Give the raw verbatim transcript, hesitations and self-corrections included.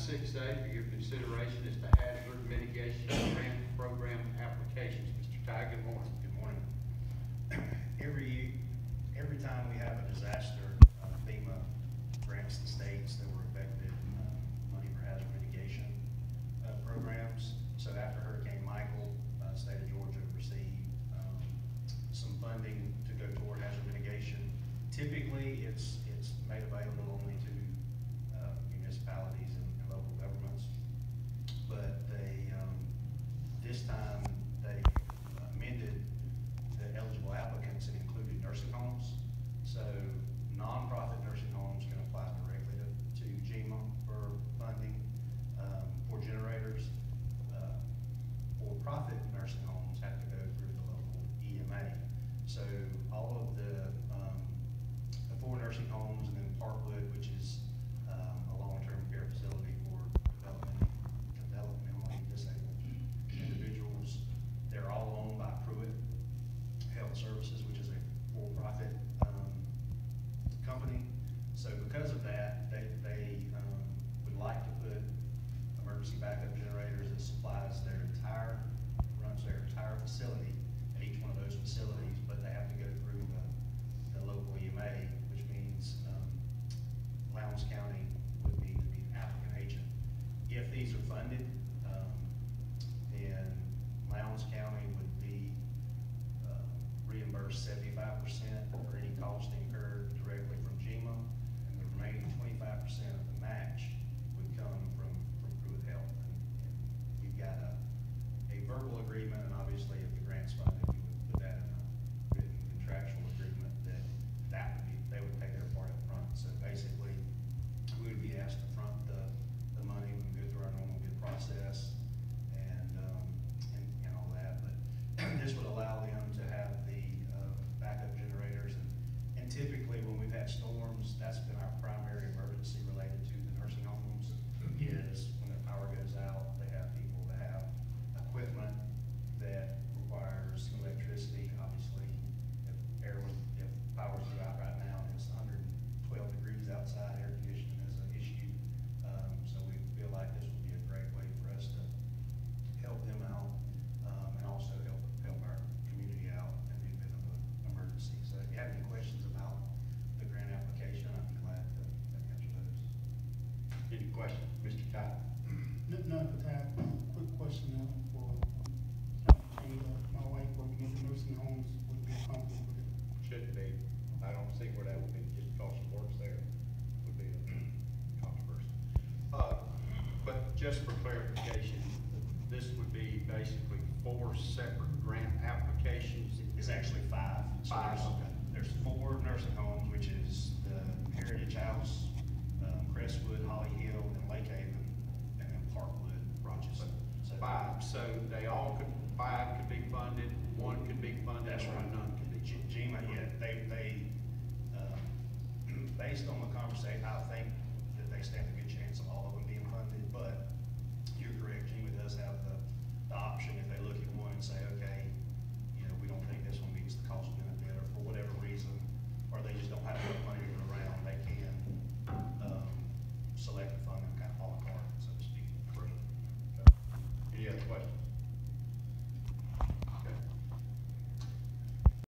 six A for your consideration is the hazard mitigation grant program applications. Mister Ty, good morning. Good morning. Every, every time we have a disaster, uh, FEMA grants the states that were affected uh, money for hazard mitigation uh, programs. So after Hurricane Michael, uh, the state of Georgia received um, some funding to go toward hazard mitigation. Typically, it's it's made available only to uh, municipalities and, and local governments, but they um, this time they amended the eligible applicants and included nursing homes. So nonprofit nursing homes can apply directly to, to GEMA for funding um, for generators. Uh, for-profit nursing homes have to go through the local E M A. So all of the, um, the four nursing homes and then Parkwood, which is um, a long-term care facility for development, developmentally disabled individuals, they're all owned by Pruitt Health Services, which is a for-profit um, company. So because of that, they, they um, would like to put emergency backup generators that supplies their entire, runs their entire facility at each one of those facilities, but they have to go through the, the local E M A, which means um, Lowndes County would need to be an applicant agent. If these are funded, um, then Lowndes County would be uh, reimbursed seventy-five percent for any cost incurred directly from GEMA, and the remaining twenty-five percent of the match would come from, from Pruitt Health. And, and we've got a, a verbal agreement, and obviously if the grant's funded, we would put that in a written contractual agreement that that would be, they would pay their part up front. So basically, we would be asked to front the, the money, we would go through our normal bid process and, um, and, and all that. But this would allow them to have the uh, backup generators, and, and typically when we've had storms, that's been our primary emergency related to the nursing homes, is when their power goes out, they have people that have equipment that requires electricity. Obviously, if air was, if power's go out right now and it's one hundred twelve degrees outside, air conditioning is an issue. Um, so we feel like this would be a great way for us to help them out, um, and also help help our community out in the event of an emergency. So if you have any questions about the grant application, I'd be glad to, to answer those. Any questions, Mister Ty? No, no, for that, quick question now for, and, uh, my wife working at the nursing homes would be comfortable with it. Shouldn't be. I don't see where that would be, just because she works there would be a controversy. Uh, but just for clarification, this would be basically four separate grant applications. It's actually five. So Five, there's- okay. There's four nursing homes, which is the Heritage House, um, Crestwood, Holly Hill, and Lake Haven, and then Parkwood, Rochester. So Five, so they all could, five could be funded, one could be funded, That's or right. none could be. G- GEMA, yeah, they, they, um, based on the conversation, I think that they stand a good chance of all of them being funded, but you're correct, GEMA does have the, the option, if they look at one and say, okay, you know, we don't think this one meets the cost benefit, or for whatever reason,